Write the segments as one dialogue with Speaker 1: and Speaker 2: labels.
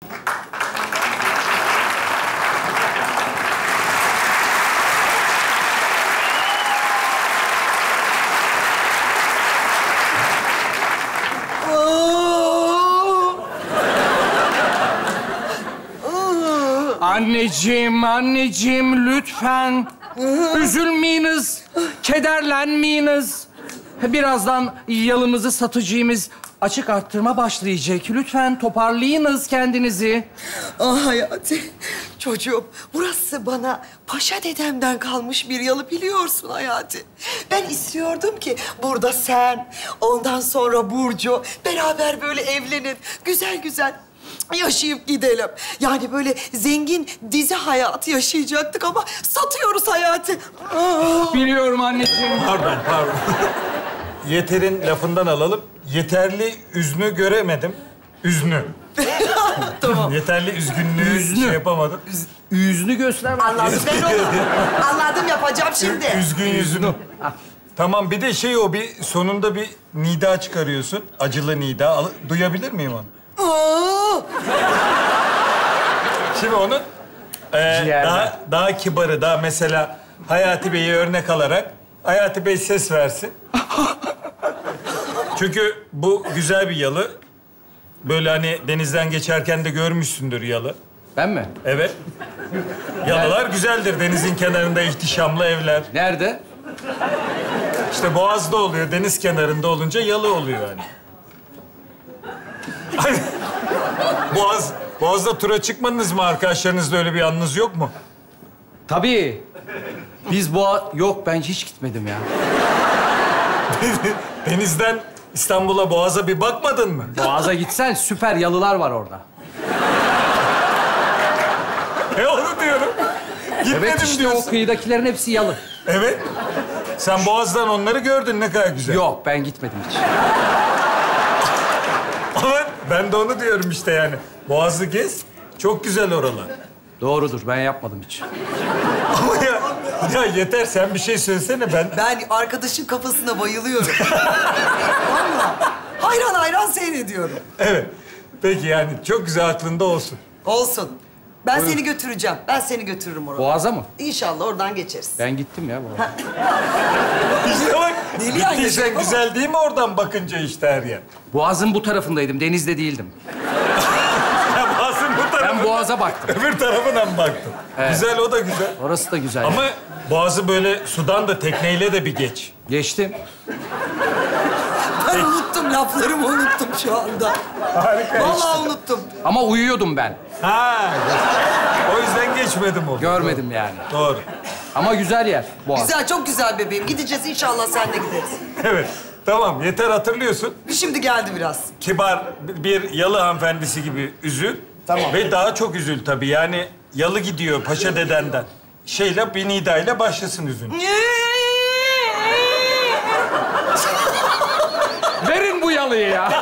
Speaker 1: Anneciğim lütfen. Üzülmeyiniz, kederlenmeyiniz. Birazdan yalımızı satıcığımız açık arttırma başlayacak. Lütfen toparlayınız kendinizi.
Speaker 2: Ah Hayati, çocuğum burası bana paşa dedemden kalmış bir yalı biliyorsun Hayati. Ben istiyordum ki burada sen, ondan sonra Burcu beraber böyle evlenin. Güzel güzel yaşayıp gidelim. Yani böyle zengin dizi hayatı yaşayacaktık ama satıyoruz Hayati.
Speaker 1: Biliyorum anneciğim.
Speaker 3: Pardon. Yeter'in lafından alalım. Yeterli üznü göremedim. Üznü.
Speaker 2: Tamam.
Speaker 3: Yeterli üzgünlüğü şey yapamadım.
Speaker 1: Yüzünü göster.
Speaker 2: Anladım ben onu. Anladım yapacağım şimdi.
Speaker 3: Üzgün yüzünü. Tamam bir de bir sonunda bir nida çıkarıyorsun. Acılı nida. Duyabilir miyim onu? Şimdi onun daha kibarı, daha mesela Hayati Bey'i örnek alarak Hayati Bey ses versin. Çünkü bu güzel bir yalı. Böyle hani denizden geçerken de görmüşsündür yalı.
Speaker 1: Ben mi?
Speaker 3: Evet. Yalılar güzeldir. Denizin kenarında ihtişamlı evler.
Speaker 1: Nerede?
Speaker 3: İşte Boğaz'da oluyor. Deniz kenarında olunca yalı oluyor hani. Boğaz'da tura çıkmadınız mı? Arkadaşlarınızla öyle bir anınız yok mu?
Speaker 1: Tabii. Yok, ben hiç gitmedim ya.
Speaker 3: Denizden İstanbul'a, Boğaz'a bir bakmadın mı?
Speaker 1: Boğaz'a gitsen süper yalılar var orada.
Speaker 3: Onu diyorum. Gitmedim
Speaker 1: Evet işte
Speaker 3: diyorsun.
Speaker 1: o kıyıdakilerin hepsi yalı.
Speaker 3: Evet. Sen Boğaz'dan onları gördün, ne kadar güzel.
Speaker 1: Yok, ben gitmedim hiç.
Speaker 3: Ama ben de onu diyorum işte yani. Boğaz'ı gez, çok güzel oralar.
Speaker 1: Doğrudur, ben yapmadım hiç.
Speaker 3: Ama ya yeter, sen bir şey söylesene ben...
Speaker 2: Ben arkadaşın kafasına bayılıyorum. Vallahi hayran seyrediyorum.
Speaker 3: Evet. Peki yani çok güzel aklında olsun.
Speaker 2: Olsun. Ben seni götüreceğim. Ben seni götürürüm oraya.
Speaker 1: Boğaz'a mı?
Speaker 2: İnşallah oradan geçeriz.
Speaker 1: Ben gittim ya Boğaz'a.
Speaker 3: İşte bak,
Speaker 2: Deli yani
Speaker 3: gittiysen
Speaker 2: yaşam ama.
Speaker 3: güzel değil mi oradan bakınca işte her yer?
Speaker 1: Boğaz'ın bu tarafındaydım, denizde değildim.
Speaker 3: Ya Boğaz'ın bu tarafı.
Speaker 1: Ben Boğaz'a baktım.
Speaker 3: Öbür tarafına mı baktın?
Speaker 1: Evet.
Speaker 3: Güzel, o da güzel.
Speaker 1: Orası da güzel.
Speaker 3: Ama Boğaz'ı böyle sudan da tekneyle de bir geç.
Speaker 1: Geçtim.
Speaker 2: Ben unuttum, laflarımı unuttum şu anda.
Speaker 3: Harika
Speaker 2: Vallahi unuttum.
Speaker 1: Ama uyuyordum ben.
Speaker 3: Ha. O yüzden geçmedim onu.
Speaker 1: Görmedim yani.
Speaker 3: Doğru.
Speaker 1: Ama güzel yer Boğaz.
Speaker 2: Güzel, çok güzel bebeğim. Gideceğiz inşallah, sen de gideriz.
Speaker 3: Evet. Tamam, yeter hatırlıyorsun.
Speaker 2: Şimdi geldi biraz.
Speaker 3: Kibar bir yalı hanımefendisi gibi üzül.
Speaker 2: Tamam.
Speaker 3: Ve daha çok üzül tabii. Yani yalı gidiyor paşa dedenden. Bir nidayla başlasın üzün.
Speaker 1: Verin bu yalıyı ya.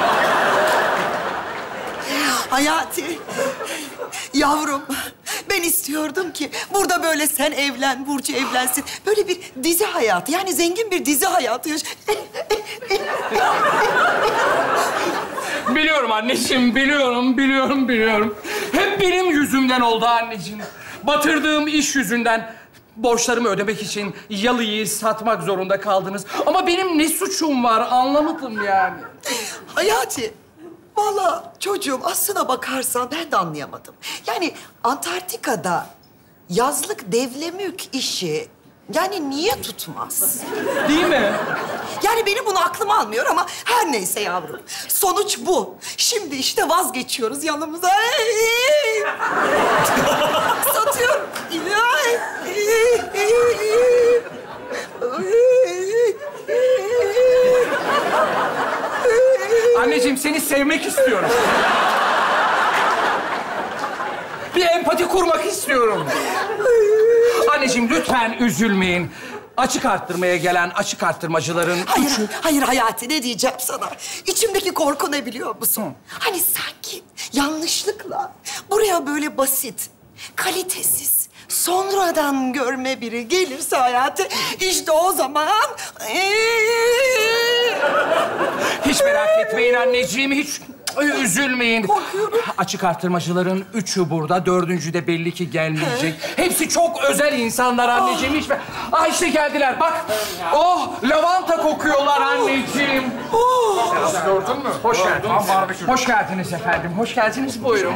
Speaker 2: Hayati, yavrum, ben istiyordum ki burada böyle sen evlen, Burcu evlensin. Böyle bir dizi hayatı, yani zengin bir dizi hayatı
Speaker 1: Biliyorum anneciğim, biliyorum. Hep benim yüzümden oldu anneciğim. Batırdığım iş yüzünden borçlarımı ödemek için yalıyı satmak zorunda kaldınız. Ama benim ne suçum var anlamadım yani.
Speaker 2: Hayati, vallahi çocuğum aslına bakarsan ben de anlayamadım. Yani Antarktika'da yazlık devlemülk işi yani niye tutmaz?
Speaker 1: Değil mi?
Speaker 2: Yani benim bunu aklım almıyor ama her neyse yavrum. Sonuç bu. Şimdi işte vazgeçiyoruz yanımıza. Satıyorum.
Speaker 1: Anneciğim seni sevmek istiyorum. Bir empati kurmak istiyorum. Anneciğim lütfen üzülmeyin. Açık arttırmaya gelen açık arttırmacıların üçü...
Speaker 2: Hayır Hayati, ne diyeceğim sana? İçimdeki korku ne biliyor musun? Hani sanki yanlışlıkla buraya böyle basit, kalitesiz, sonradan görme biri gelirse Hayati, işte o zaman...
Speaker 1: Hiç merak etmeyin anneciğim, hiç Üzülmeyin.
Speaker 2: Korkuyorum.
Speaker 1: Açık artırmacıların üçü burada, dördüncü de belli ki gelmeyecek. Hepsi çok özel insanlar anneciğim. Hiç... işte geldiler bak. Oh, lavanta kokuyorlar anneciğim. Gördün mü? Hoş geldiniz. Hoş geldiniz efendim. Hoş geldiniz. Buyurun.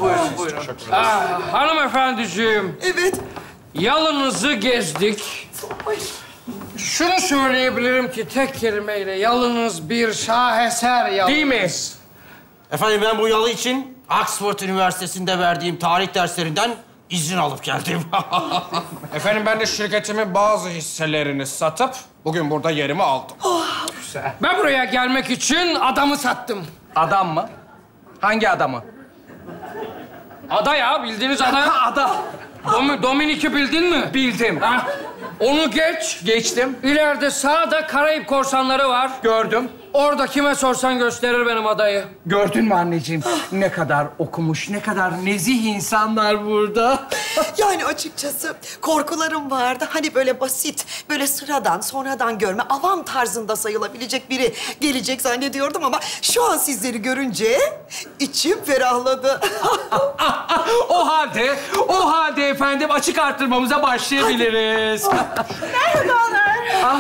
Speaker 4: Hanımefendiciğim,
Speaker 2: Evet.
Speaker 4: yalınızı gezdik. Şunu söyleyebilirim ki tek kelimeyle yalınız bir şaheser yalınız.
Speaker 1: Değil mi?
Speaker 5: Efendim ben bu yalı için Oxford Üniversitesi'nde verdiğim tarih derslerinden izin alıp geldim.
Speaker 4: Efendim ben de şirketimin bazı hisselerini satıp bugün burada yerimi aldım.
Speaker 1: Güzel.
Speaker 4: Ben buraya gelmek için adamı sattım.
Speaker 1: Adam mı? Hangi adamı?
Speaker 4: Ada ya, bildiğiniz ada.
Speaker 1: Ada.
Speaker 4: Dominik'i bildin mi?
Speaker 1: Bildim.
Speaker 4: Ha, onu geç.
Speaker 1: Geçtim.
Speaker 4: İleride sağda Karayip korsanları var.
Speaker 1: Gördüm.
Speaker 4: Orada kime sorsan gösterir benim adayı.
Speaker 1: Gördün mü anneciğim? Ne kadar okumuş, ne kadar nezih insanlar burada.
Speaker 2: Yani açıkçası korkularım vardı. Hani böyle basit, böyle sıradan, sonradan görme, avam tarzında sayılabilecek biri gelecek zannediyordum ama şu an sizleri görünce içim ferahladı.
Speaker 1: O halde efendim açık artırmamıza başlayabiliriz.
Speaker 6: Merhabalar.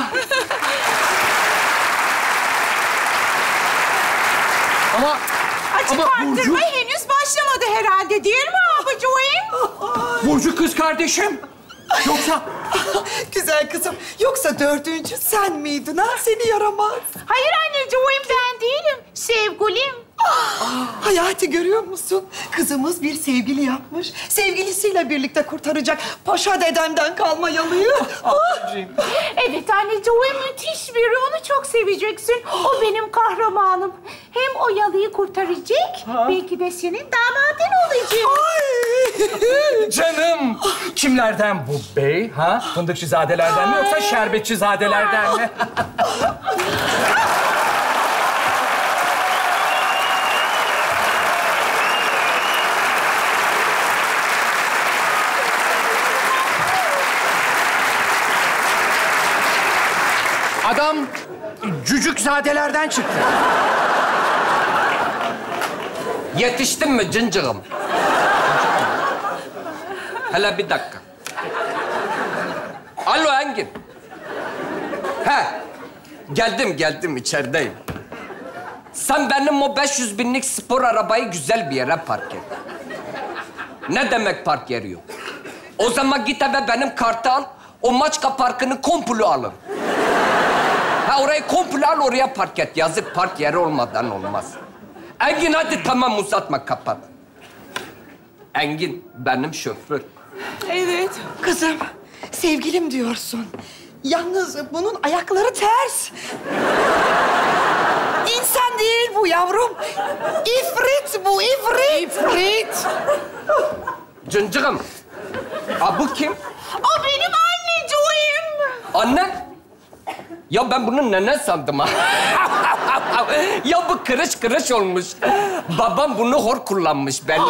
Speaker 1: Ama
Speaker 6: Açık arttırma henüz başlamadı herhalde değil mi abicim?
Speaker 1: Burcu kız kardeşim. Yoksa
Speaker 2: Güzel kızım. Yoksa dördüncü sen miydin ha? Seni yaramaz.
Speaker 6: Hayır anneciğim ben değilim. Sevgilim.
Speaker 2: Hayati görüyor musun? Kızımız bir sevgili yapmış. Sevgilisiyle birlikte kurtaracak Paşa dedemden kalma yalıyı.
Speaker 6: Evet anneciğim müthiş biri. Onu çok seveceksin. O benim kahramanım. Hem o yalıyı kurtaracak, belki de senin damadın olacak.
Speaker 1: canım. Kimlerden bu bey? Ha? Fındıkçızadelerden mi yoksa şerbetçizadelerden mi? Adam cücükzadelerden çıktı.
Speaker 7: Yetiştin mi cıncığım? Hele bir dakika. Alo Engin. He. Geldim içerideyim. Sen benim o 500 binlik spor arabayı güzel bir yere park et. Ne demek park yeri yok? O zaman git eve benim kartı al. O Maçka Parkı'nı komple alın. Ha orayı komple al, oraya park et. Yazık, park yeri olmadan olmaz. Engin hadi tamam uzatma, kapat. Engin benim şoför.
Speaker 2: Evet. Kızım, sevgilim diyorsun. Yalnız bunun ayakları ters. İnsan değil bu yavrum. İfrit bu, ifrit.
Speaker 7: İfrit. Cıncığım. Bu kim?
Speaker 6: O benim anneciğim.
Speaker 7: Anne. Ya ben bunu nene sandım ha. Ya bu kırış olmuş. Babam bunu hor kullanmış beni.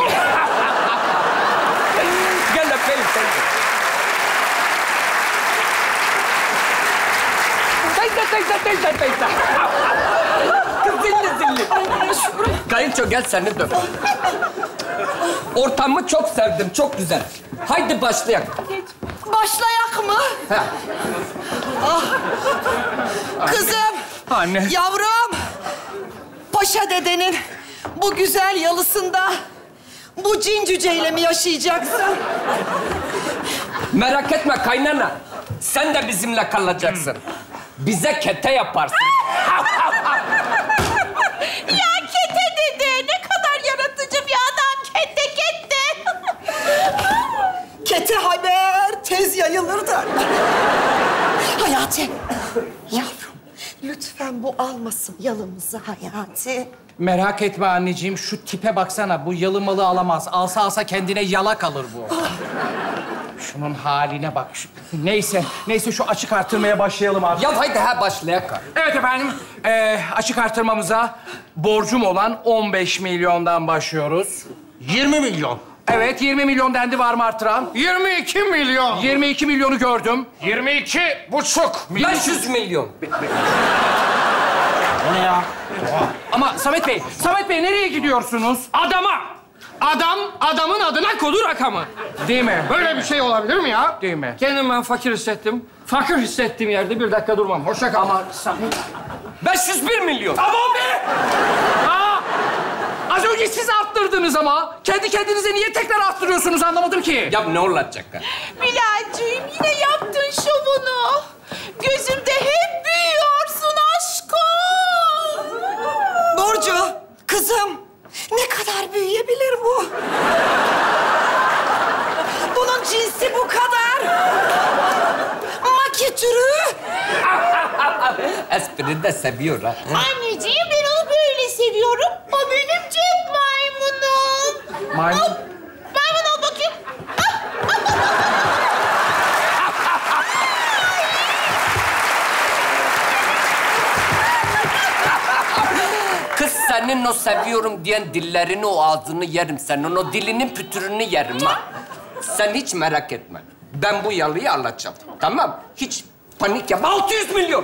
Speaker 7: Gel öpeyim seni. Teyze. Kız zilli. Kayınço gel seni de öp. Ortamı çok sevdim, çok güzel. Haydi başlayalım.
Speaker 2: Başlayak mı?
Speaker 7: Ha.
Speaker 2: Kızım,
Speaker 1: Anne.
Speaker 2: yavrum. Paşa dedenin bu güzel yalısında bu cin cüceyle mi yaşayacaksın?
Speaker 7: Merak etme kaynana. Sen de bizimle kalacaksın. Bize kete yaparsın.
Speaker 6: Ya kete dede ne kadar yaratıcı bir adam. Kete.
Speaker 2: Kete haber tez yayılır derler. Hayati, yavrum lütfen bu almasın yalımızı Hayati.
Speaker 1: Merak etme anneciğim, şu tipe baksana. Bu yalı malı alamaz. Alsa kendine yala kalır bu. Şunun haline bak. Neyse şu açık artırmaya başlayalım abi.
Speaker 7: Ya haydi başlayalım.
Speaker 1: Evet efendim, açık artırmamıza borcum olan 15 milyondan başlıyoruz.
Speaker 5: 20 milyon.
Speaker 1: Evet, 20 milyon dendi, var mı artıran?
Speaker 4: 22 milyon.
Speaker 1: 22 milyonu gördüm.
Speaker 4: 22,5 milyon.
Speaker 7: 500 milyon.
Speaker 5: O ne ya?
Speaker 1: Ama Samet Bey nereye gidiyorsunuz?
Speaker 4: Adamın adına kodu rakamı.
Speaker 1: Değil mi?
Speaker 4: Böyle bir şey olabilir mi ya?
Speaker 1: Değil mi?
Speaker 4: Kendimi ben fakir hissettim. Fakir hissettiğim yerde bir dakika durmam. Hoşça kal.
Speaker 1: Ama Samet...
Speaker 7: 501 milyon.
Speaker 1: Aman be! Az önce siz arttırdınız ama. Kendi kendinize niye tekrar arttırıyorsunuz anlamadım ki.
Speaker 7: Ya ne olacak?
Speaker 6: Bilal'cığım yine yaptın şovunu. Gözümde hep büyüyorsun aşkım.
Speaker 2: Burcu, kızım. Ne kadar büyüyebilir bu? Bunun cinsi bu kadar. Maki türü.
Speaker 7: Espri de seviyor ha.
Speaker 6: Anneciğim ben onu böyle seviyorum. O benim cep maymunum.
Speaker 1: Maymun?
Speaker 6: Maymun ol bakayım.
Speaker 7: Kız senin o seviyorum diyen dillerini, o ağzını yerim senin. O dilinin pütürünü yerim ha. Sen hiç merak etme. Ben bu yalıyı alacağım. Tamam? Hiç panik yapma. 600 milyon.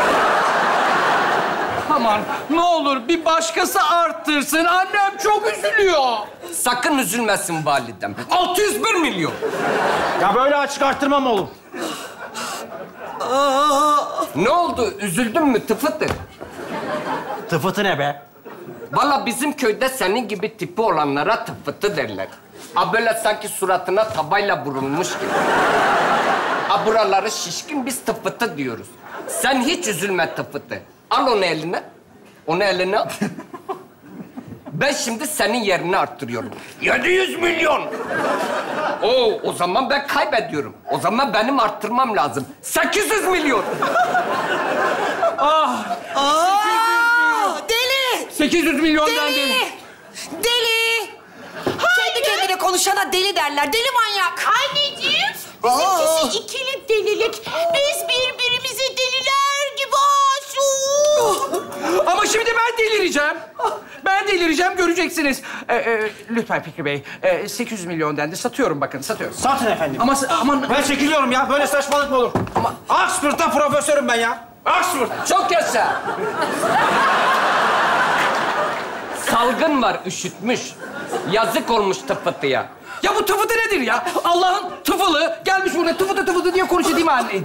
Speaker 1: Aman ne olur bir başkası arttırsın. Annem çok üzülüyor.
Speaker 7: Sakın üzülmesin validem. 601 milyon.
Speaker 5: Ya böyle açık arttırma mı olur?
Speaker 7: Ne oldu? Üzüldün mü tıfıtı?
Speaker 5: Tıfıtı ne be?
Speaker 7: Vallahi bizim köyde senin gibi tipi olanlara tıfıtı derler. A böyle sanki suratına tabayla vurulmuş gibi. A buraları şişkin, biz tıfıtı diyoruz. Sen hiç üzülme tıfıtı. Al onu eline. Onu eline al. Ben şimdi senin yerini arttırıyorum. 700 milyon. O zaman ben kaybediyorum. O zaman benim arttırmam lazım. 800 milyon.
Speaker 2: Deli.
Speaker 1: 800 milyon dendi.
Speaker 2: Deli. Kendi kendine konuşana deli derler. Deli manyak.
Speaker 6: Anneciğim bizimkisi ikili delilik. Biz birbirimize deliler gibi aşığız.
Speaker 1: Ama şimdi ben delireceğim. Ben delireceğim, göreceksiniz. Lütfen Fikri Bey, 800 milyon dendi. Satıyorum bakın, satıyorum.
Speaker 5: Satın efendim.
Speaker 1: Ama
Speaker 5: Ben çekiliyorum ya. Böyle saçmalık mı olur? Ama Oxford'da profesörüm ben ya. Oxford.
Speaker 7: Çok yaşa. Salgın var, üşütmüş. Yazık olmuş tıfıtıya.
Speaker 1: ya bu tıfıtı nedir ya? Allah'ın tıfılı gelmiş buraya tıfıtı diye konuşuyor değil mi anneciğim?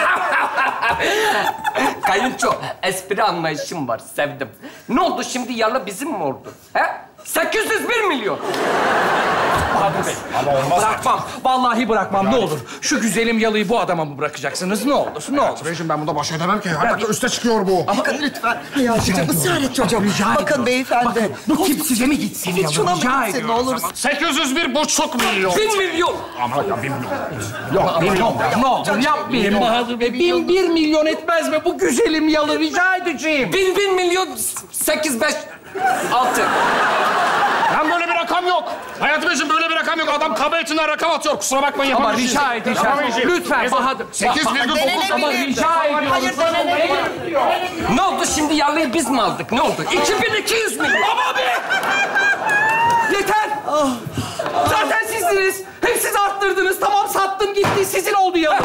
Speaker 7: Kayınço, espri anlayışım var, sevdim. Ne oldu şimdi, yalı bizim mi oldu? He? 801 milyon.
Speaker 1: Bahadır Bey, bırakmam. Vallahi bırakmam, ne olur. Şu güzelim yalıyı bu adama mı bırakacaksınız? Ne olur, ne olur.
Speaker 4: Beyciğim ben bunda baş edemem ki. Hadi üste çıkıyor bu.
Speaker 2: Bakın lütfen. Hayatım ısrar et çocuğum. Bakın beyefendi.
Speaker 1: Bu tip size mi gitsin
Speaker 2: Evet,
Speaker 1: yalı?
Speaker 2: şuna mı
Speaker 1: Rica
Speaker 2: gitsin ne
Speaker 1: ediyorum.
Speaker 2: olur.
Speaker 4: 801,5 milyon.
Speaker 7: 1000 milyon.
Speaker 4: Ama ya 1 milyon.
Speaker 1: Ne olur yapmayın Bahadır Bey. 1 milyon etmez mi bu güzelim yalı? Rica edeceğim.
Speaker 7: 1000 milyon 85 6.
Speaker 4: Lan böyle bir rakam yok. Hayatım Beyciğim böyle bir rakam yok. Adam kaba etinden rakam atıyor. Kusura bakmayın
Speaker 1: Ama
Speaker 4: yapamayacağız.
Speaker 1: rica edeceğim.
Speaker 4: Yapamayacağız.
Speaker 1: Lütfen Bahadır.
Speaker 4: 8,9.
Speaker 1: Ama rica ediyorum.
Speaker 2: Hayır denenebilir.
Speaker 7: Ne oldu şimdi, yalıyı biz mi aldık? Ne oldu? 2200 milyon.
Speaker 1: Ama be! Yeter! Zaten sizsiniz. Hep siz arttırdınız. Tamam sattım gitti. Sizin oldu yalı.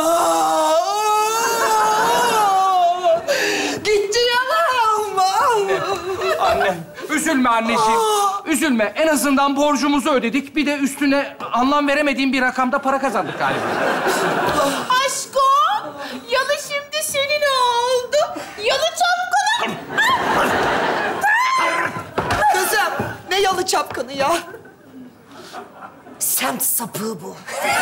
Speaker 2: Gitti yalan.
Speaker 1: Annem. Üzülme anneciğim. Üzülme. En azından borcumuzu ödedik. Bir de üstüne anlam veremediğim bir rakamda para kazandık galiba.
Speaker 6: Aşkım yalı şimdi senin oldu. Yalı çapkını.
Speaker 2: Kızım ne yalı çapkını ya. Semt sapığı bu.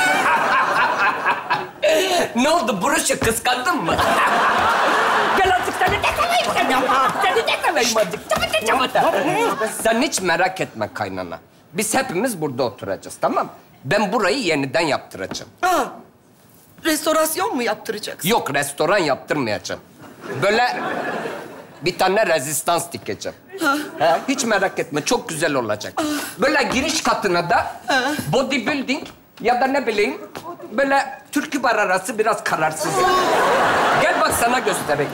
Speaker 7: Ne oldu? Broşu kıskandın mı? Gel artık seni de tanıyayım. Seni de tanıyayım azıcık. Sen hiç merak etme kaynana. Biz hepimiz burada oturacağız, tamam mı? Ben burayı yeniden yaptıracağım.
Speaker 2: Ha, restorasyon mu yaptıracaksın?
Speaker 7: Yok, restoran yaptırmayacağım. Böyle bir tane rezistans dikeceğim. He, hiç merak etme, çok güzel olacak. Böyle giriş katına da bodybuilding ya da ne bileyim böyle türkü bar arası biraz kararsız. Gel bak sana göstereyim.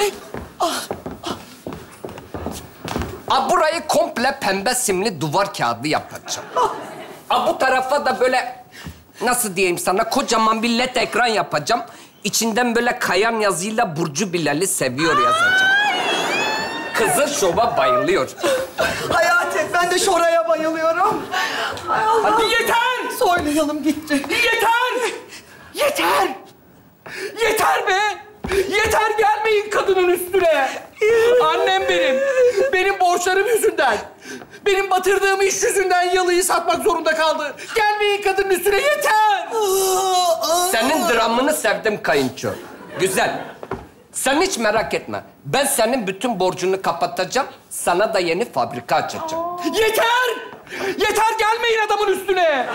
Speaker 7: Burayı komple pembe simli duvar kağıdı yapacağım. Bu tarafa da böyle nasıl diyeyim sana, kocaman bir led ekran yapacağım. İçinden böyle kayan yazıyla Burcu Bilal'i seviyor yazacağım. Kızın şova bayılıyor.
Speaker 2: Hayati, ben de şoraya bayılıyorum. Hay Allah.
Speaker 1: Hadi yeter!
Speaker 2: Soylayalım gitti.
Speaker 1: Yeter! Yeter! Yeter be! Yeter, gelmeyin kadının üstüne. Annem benim borçlarım yüzünden, benim batırdığım iş yüzünden yalıyı satmak zorunda kaldı. Gelmeyin kadının üstüne, yeter!
Speaker 7: Senin dramını sevdim kayınço. Güzel. Sen hiç merak etme. Ben senin bütün borcunu kapatacağım. Sana da yeni fabrika açacağım.
Speaker 1: Yeter! Yeter, gelmeyin adamın üstüne.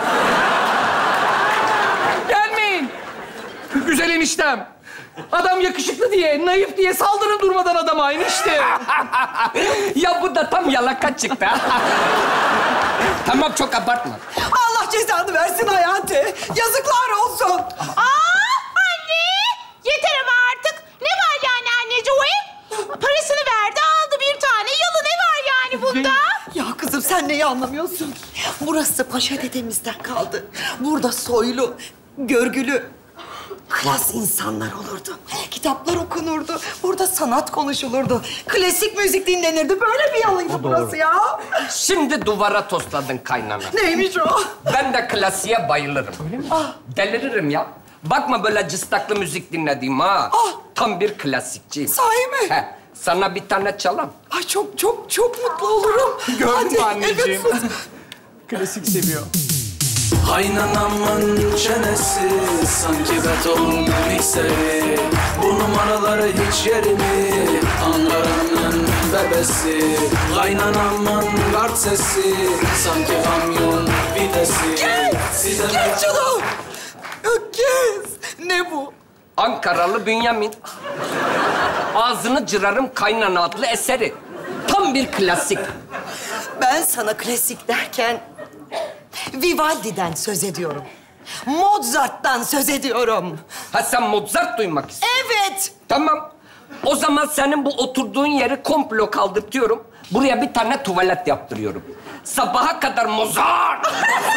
Speaker 1: Gelmeyin. Güzel eniştem. Adam yakışıklı diye, naif diye saldırın durmadan adama enişte.
Speaker 7: Ya bu da tam yalaka çıktı. Tamam, çok abartma.
Speaker 2: Allah cezanı versin Hayati. Yazıklar olsun.
Speaker 6: Anne! Yeter ama artık. Ne var yani anneciğim? Parasını verdi, aldı bir tane yalı. Ne var yani bunda?
Speaker 2: Ya kızım sen neyi anlamıyorsun? Burası Paşa dedemizden kaldı. Burada soylu, görgülü, klas insanlar olurdu. Kitaplar okunurdu. Burada sanat konuşulurdu. Klasik müzik dinlenirdi. Böyle bir yalıydı burası ya.
Speaker 7: Şimdi duvara tosladın kaynana.
Speaker 2: Neymiş o?
Speaker 7: Ben de klasiğe bayılırım. Öyle mi? Deliririm ya. Bakma böyle cıstaklı müzik dinlediğim ha. Tam bir klasikçi.
Speaker 2: Sahi mi?
Speaker 7: He, sana bir tane çalam.
Speaker 2: Ay çok mutlu olurum.
Speaker 1: Gördün mü anneciğim?
Speaker 2: Evet,
Speaker 1: Klasik seviyor.
Speaker 8: Kaynanamın çenesi sanki beton mikseri. Bu numaraları hiç yerimi Ankara'nın bebesi. Kaynanamın kart sesi sanki kamyon vitesi.
Speaker 2: Kes şunu! Kes! Ne bu?
Speaker 7: Ankaralı Bünyamin. Ağzını cırarım kaynana adlı eseri. Tam bir klasik.
Speaker 2: Ben sana klasik derken Vivaldi'den söz ediyorum. Mozart'tan söz ediyorum.
Speaker 7: Ha, sen Mozart duymak istiyorsun.
Speaker 2: Evet.
Speaker 7: Tamam. O zaman senin bu oturduğun yeri komplo kaldırtıyorum. Buraya bir tane tuvalet yaptırıyorum. Sabaha kadar Mozart.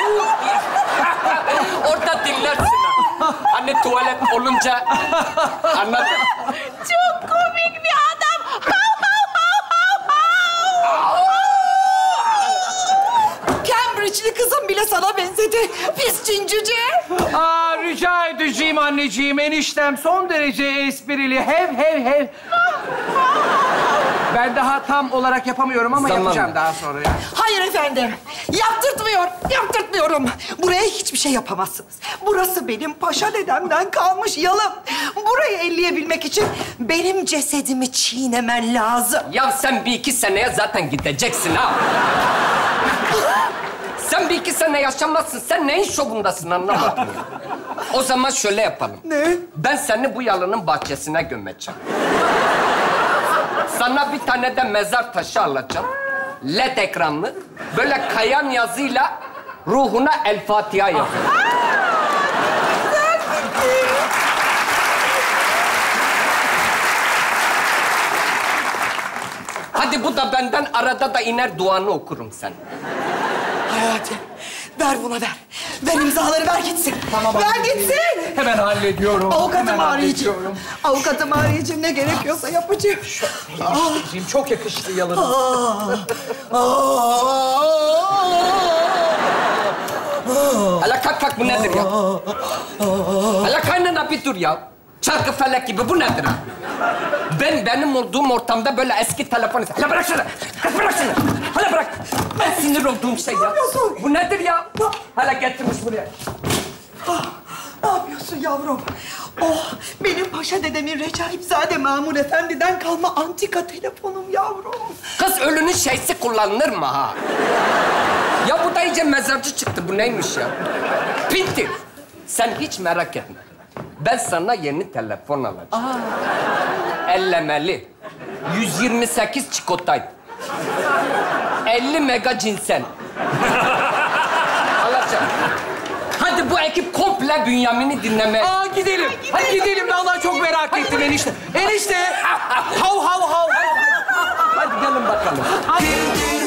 Speaker 7: Orada dinlersin ha. Hani tuvalet olunca anladın?
Speaker 6: Çok komik bir adam. Hav hav hav hav hav.
Speaker 2: Cambridge'li kızım bile sana benzedi. Pis cincüce.
Speaker 1: Rica edeceğim anneciğim, eniştem son derece esprili. Hev. Ben daha tam olarak yapamıyorum ama
Speaker 7: Zaman.
Speaker 1: yapacağım daha sonra ya.
Speaker 2: Hayır efendim. Yaptırtmıyorum. Buraya hiçbir şey yapamazsınız. Burası benim paşa dedemden kalmış yalım. Burayı elleyebilmek için benim cesedimi çiğnemen lazım.
Speaker 7: Ya sen bir iki seneye zaten gideceksin ha. Sen bir iki sene yaşamazsın. Sen neyin şovundasın anlamadım ya. O zaman şöyle yapalım.
Speaker 2: Ne?
Speaker 7: Ben seni bu yalının bahçesine gömeceğim. Sana bir tane de mezar taşı alacağım. LED ekranlı. Böyle kayan yazıyla ruhuna El Fatiha yazıyor. Hadi bu da benden, arada da iner duanı okurum sen.
Speaker 2: Hayati, ver buna ver. Ver imzaları, ver gitsin.
Speaker 1: Tamam,
Speaker 2: ver
Speaker 1: anneciğim.
Speaker 2: gitsin.
Speaker 1: Hemen hallediyorum.
Speaker 2: Avukatımı arayacağım. Avukatımı arayacağım. Ne gerekiyorsa yapacağım.
Speaker 1: Anneciğim, çok yakıştı yalın.
Speaker 7: Hala kalk bu nedir ya? Hala kaynana bir dur ya. Çarkı felek gibi bu nedir ha? Benim olduğum ortamda böyle eski telefon... Hala bırak şunu! Bırak şunu! Hala bırak! Ben sinir olduğum şey ya. Bu nedir ya? Hala getirmiş buraya.
Speaker 2: Ne yapıyorsun yavrum? Oh, benim paşa dedemin Recaipzade Mahmud Efendi'den kalma antika telefonum yavrum.
Speaker 7: Kız ölünün şeysi kullanılır mı ha? Ya bu da iyice mezarcı çıktı. Bu neymiş ya? Pinti. Sen hiç merak etme. Ben sana yeni telefon alacağım. Ellemeli. 128 çikolataydı. 50 mega cinsel. Alacağım. Hadi bu ekip komple Bünyamin'i dinlemeye...
Speaker 1: Gidelim. Hadi gidelim. Vallahi çok merak ettim enişte. Enişte! Hav.
Speaker 7: Hadi gelin bakalım.
Speaker 1: Hadi.